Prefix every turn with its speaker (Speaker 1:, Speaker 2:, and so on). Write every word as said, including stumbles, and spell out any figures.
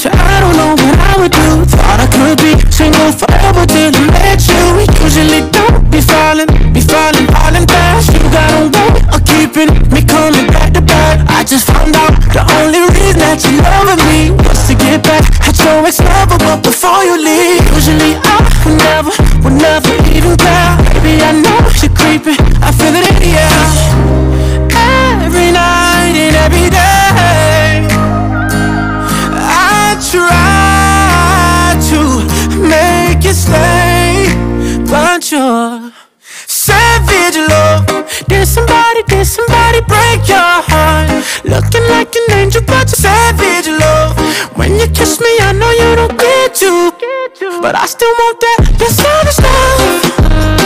Speaker 1: you, I don't know what I would do. Thought I could be single forever till I met you. Usually don't be falling, be falling, falling fast. You got a way of keeping me coming back to back. I just found out the only reason that you loving me was to get back at your ex-lover, but before you leave, usually I would never, would never even care. Baby, I know you're creeping, I feel it in the air. Every night and every day I try to make you stay, but you're savage love. Did somebody, did somebody break your heart? Looking like an angel, but you're savage love. When you kiss me, I know you don't get to, but I still want that, that savage love.